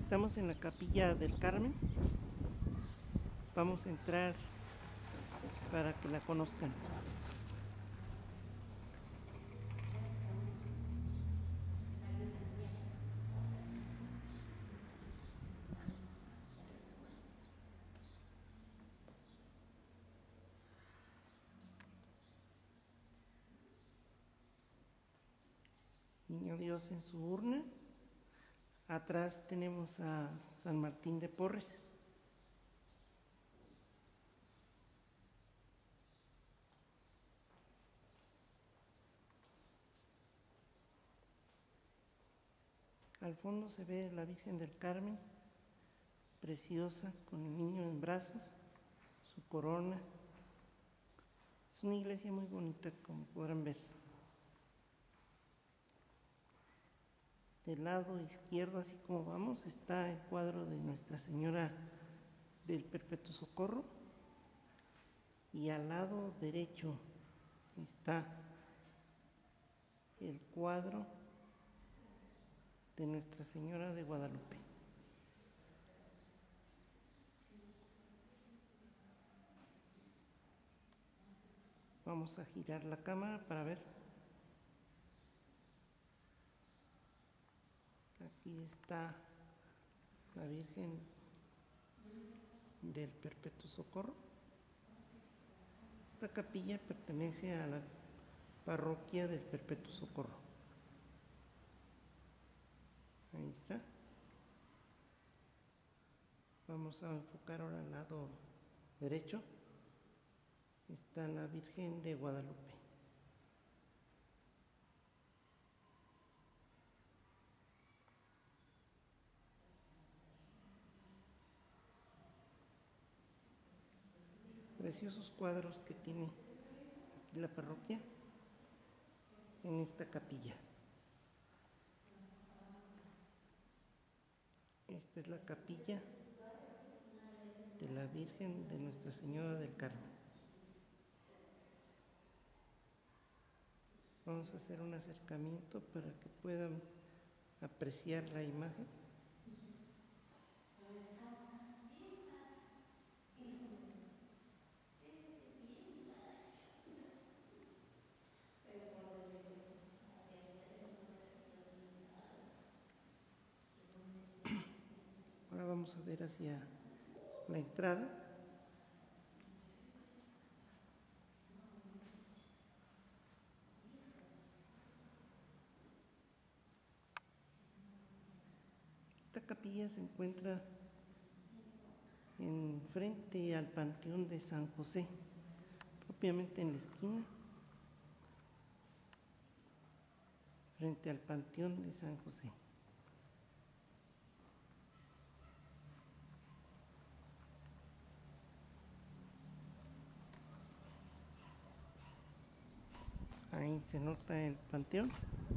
Estamos en la Capilla del Carmen. Vamos a entrar para que la conozcan. Niño Dios en su urna. Atrás tenemos a San Martín de Porres. Al fondo se ve la Virgen del Carmen, preciosa, con el niño en brazos, su corona. Es una iglesia muy bonita, como podrán ver. Del lado izquierdo, así como vamos, está el cuadro de Nuestra Señora del Perpetuo Socorro. Y al lado derecho está el cuadro de Nuestra Señora de Guadalupe. Vamos a girar la cámara para ver. Aquí está la Virgen del Perpetuo Socorro. Esta capilla pertenece a la parroquia del Perpetuo Socorro. Ahí está. Vamos a enfocar ahora al lado derecho. Está la Virgen de Guadalupe. Preciosos cuadros que tiene aquí la parroquia en esta capilla. Esta es la capilla de la Virgen de Nuestra Señora del Carmen. Vamos a hacer un acercamiento para que puedan apreciar la imagen. Ahora vamos a ver hacia la entrada. Esta capilla se encuentra en frente al Panteón de San José, propiamente en la esquina, frente al Panteón de San José. Ahí se nota el panteón.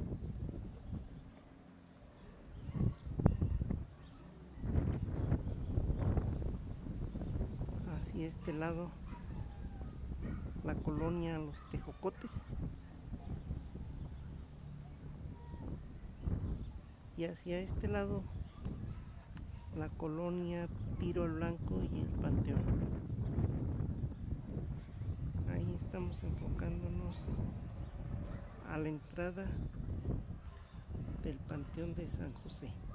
Hacia este lado, la colonia Los Tejocotes. Y hacia este lado, la colonia Tiro al Blanco y el Panteón. Ahí estamos enfocándonos a la entrada del Panteón de San José.